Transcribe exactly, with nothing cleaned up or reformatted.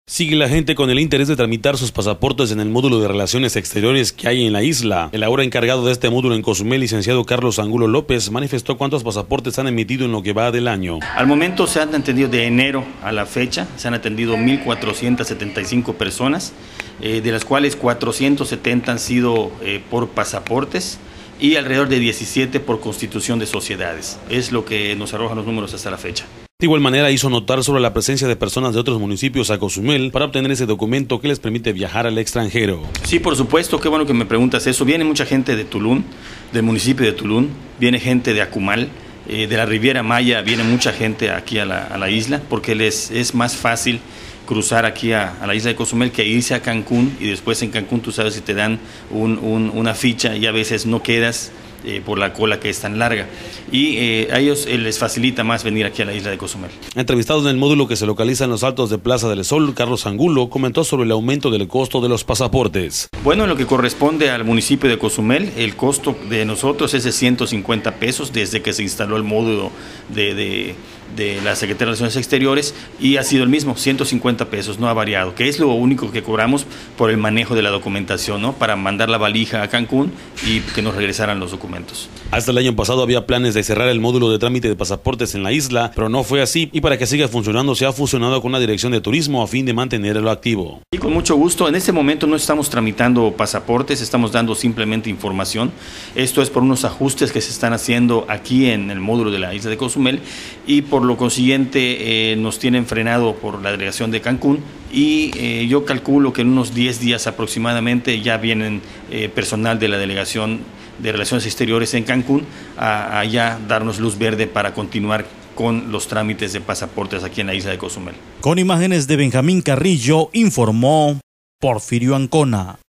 Sigue la gente con el interés de tramitar sus pasaportes en el módulo de Relaciones Exteriores que hay en la isla. El ahora encargado de este módulo en Cozumel, licenciado Carlos Angulo López, manifestó cuántos pasaportes han emitido en lo que va del año. Al momento se han atendido de enero a la fecha, se han atendido mil cuatrocientas setenta y cinco personas, eh, de las cuales cuatrocientos setenta han sido eh, por pasaportes y alrededor de diecisiete por constitución de sociedades. Es lo que nos arrojan los números hasta la fecha. De igual manera hizo notar sobre la presencia de personas de otros municipios a Cozumel para obtener ese documento que les permite viajar al extranjero. Sí, por supuesto, qué bueno que me preguntas eso. Viene mucha gente de Tulum, del municipio de Tulum, viene gente de Acumal, eh, de la Riviera Maya, viene mucha gente aquí a la, a la isla, porque les es más fácil cruzar aquí a, a la isla de Cozumel que irse a Cancún, y después en Cancún tú sabes si te dan un, un, una ficha y a veces no quedas Eh, por la cola que es tan larga, y eh, a ellos eh, les facilita más venir aquí a la isla de Cozumel. Entrevistado en el módulo que se localiza en los altos de Plaza del Sol, Carlos Angulo comentó sobre el aumento del costo de los pasaportes. Bueno, en lo que corresponde al municipio de Cozumel, el costo de nosotros es de ciento cincuenta pesos desde que se instaló el módulo de, de, de la Secretaría de Relaciones Exteriores, y ha sido el mismo, ciento cincuenta pesos, no ha variado, que es lo único que cobramos por el manejo de la documentación, ¿no? Para mandar la valija a Cancún y que nos regresaran los documentos. Hasta el año pasado había planes de cerrar el módulo de trámite de pasaportes en la isla, pero no fue así, y para que siga funcionando se ha fusionado con la Dirección de Turismo a fin de mantenerlo activo. Y con mucho gusto, en este momento no estamos tramitando pasaportes, estamos dando simplemente información. Esto es por unos ajustes que se están haciendo aquí en el módulo de la isla de Cozumel, y por lo consiguiente eh, nos tienen frenado por la delegación de Cancún, y eh, yo calculo que en unos diez días aproximadamente ya vienen eh, personal de la delegación de Relaciones Exteriores en Cancún a, a ya darnos luz verde para continuar con los trámites de pasaportes aquí en la isla de Cozumel. Con imágenes de Benjamín Carrillo, informó Porfirio Ancona.